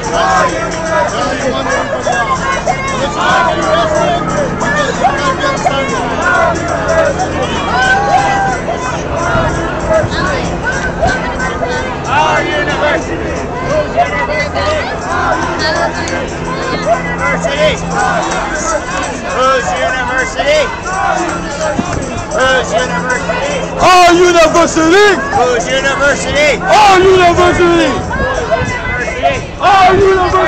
Our university. Whose university? Whose university? Whose university? Our university! Whose university? Our university! Whose university? Our university!